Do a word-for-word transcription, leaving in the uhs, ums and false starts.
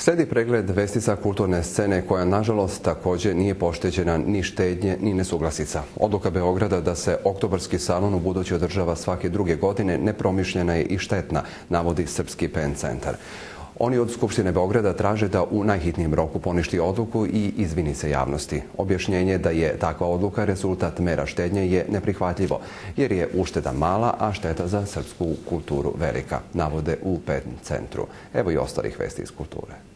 Sledi pregled vestica kulturne scene koja, nažalost, također nije pošteđena ni štednje ni nesuglasica. Odluka Beograda da se oktobarski salon u budući održava svake druge godine nepromišljena je i štetna, navodi Srpski pen centar. Oni od Skupštine Beograda traže da u najhitnijem roku poništi odluku i izvini se javnosti. Objašnjenje da je takva odluka rezultat mera štednje je neprihvatljivo, jer je ušteda mala, a šteta za srpsku kulturu velika, navode u pen centru. Evo i ostalih vesti iz kulture.